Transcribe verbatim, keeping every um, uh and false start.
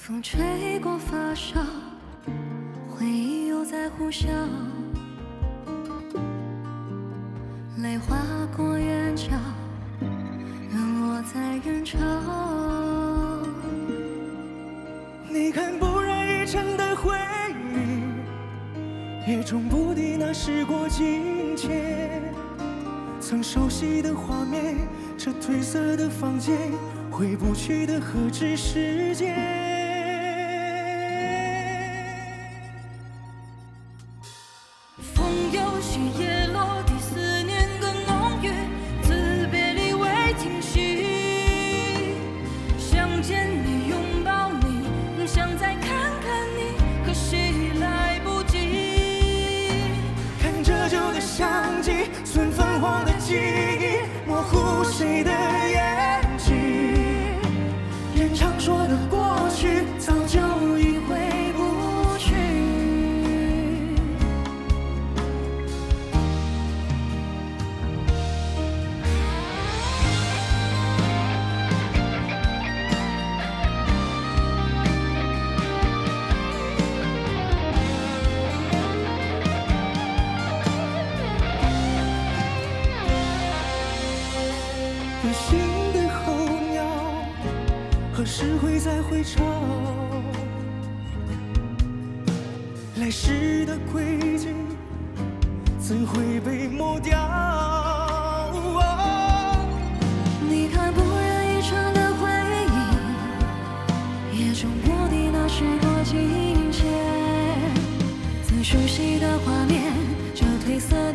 风吹过发梢，回忆又在呼啸，泪划过眼角，沦落在人潮。 你看，不染一尘的回忆，也种不敌那时过境迁。曾熟悉的画面，这褪色的房间，回不去的何止时间。 叶落地，思念更浓郁，自别离未停息。想见你，拥抱你，想再看看你，可惜来不及。 看着旧的相机，存泛黄的记忆，模糊谁的眼睛。人常说的过去，早就已回不去。 野性的候鸟，何时会再回巢？来时的轨迹，怎会被抹掉？哦、 你看，不忍一场的回忆，也种不敌那时过境迁。最熟悉的画面，这褪色。